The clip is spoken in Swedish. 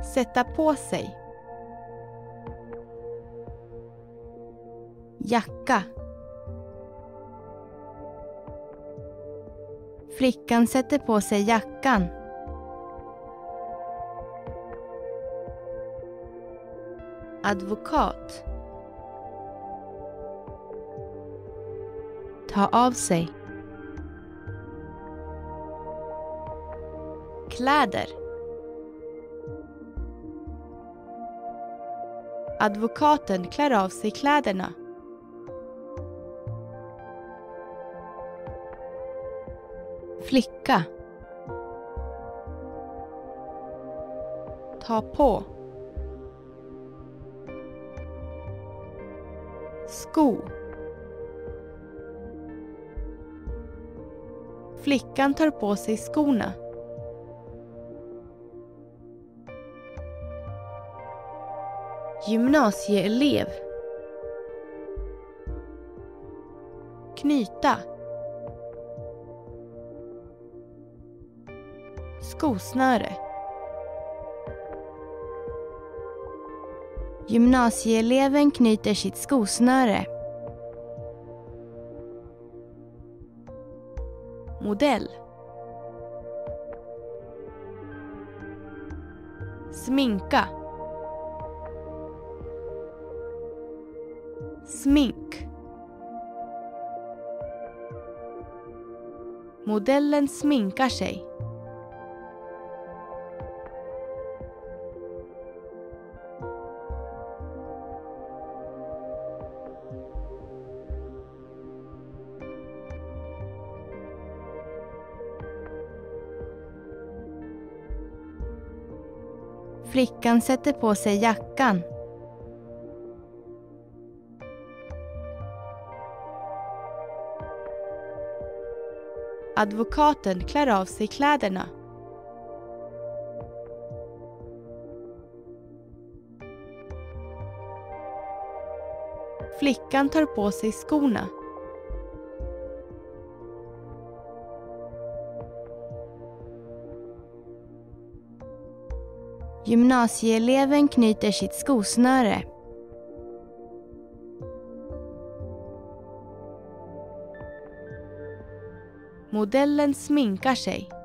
Sätta på sig. Jacka. Flickan sätter på sig jackan. Advokat. Ta av sig. Kläder. Advokaten klär av sig kläderna. Flicka. Ta på. Sko. Flickan tar på sig skorna. Gymnasieelev. Knyta. Skosnöre. Gymnasieeleven knyter sitt skosnöre. Modell. Sminka. Smink. Modellen sminkar sig. Flickan sätter på sig jackan. Advokaten klär av sig kläderna. Flickan tar på sig skorna. Gymnasieeleven knyter sitt skosnöre. Modellen sminkar sig.